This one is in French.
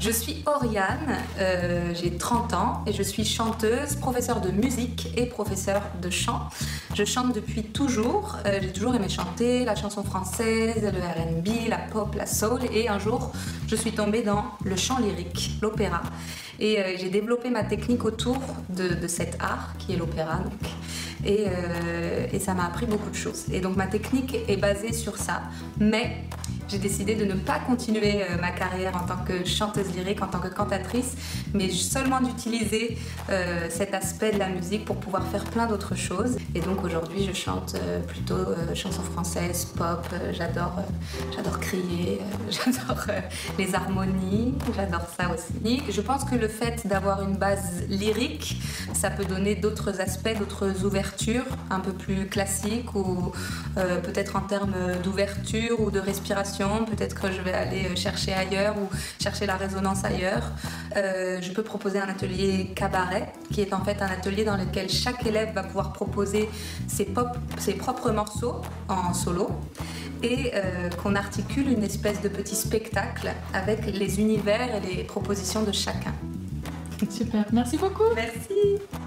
Je suis Oriane, j'ai 30 ans et je suis chanteuse, professeure de musique et professeure de chant. Je chante depuis toujours, j'ai toujours aimé chanter la chanson française, le R&B, la pop, la soul, et un jour je suis tombée dans le chant lyrique, l'opéra. Et j'ai développé ma technique autour de cet art qui est l'opéra. Et ça m'a appris beaucoup de choses. Et donc ma technique est basée sur ça, mais j'ai décidé de ne pas continuer ma carrière en tant que chanteuse lyrique, en tant que cantatrice, mais seulement d'utiliser cet aspect de la musique pour pouvoir faire plein d'autres choses. Et donc aujourd'hui je chante plutôt chansons françaises, pop, j'adore crier, j'adore les harmonies, j'adore ça aussi. Je pense que le fait d'avoir une base lyrique, ça peut donner d'autres aspects, d'autres ouvertures un peu plus classiques, ou peut-être en termes d'ouverture ou de respiration. Peut-être que je vais aller chercher ailleurs ou chercher la résonance ailleurs. Je peux proposer un atelier cabaret, qui est en fait un atelier dans lequel chaque élève va pouvoir proposer ses propres morceaux en solo, et qu'on articule une espèce de petit spectacle avec les univers et les propositions de chacun. Super, merci beaucoup. Merci.